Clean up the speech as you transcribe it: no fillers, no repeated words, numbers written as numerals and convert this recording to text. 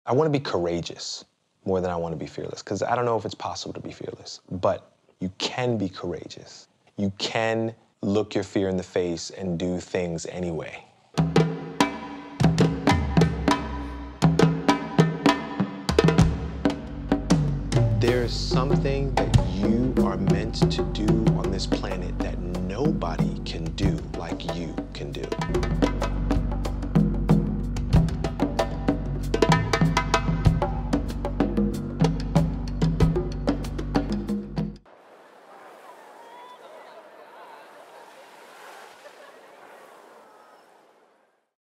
I want to be courageous more than I want to be fearless, because I don't know if it's possible to be fearless, but you can be courageous. You can look your fear in the face and do things anyway. There's something that you are meant to do on this planet that nobody can do like you can do.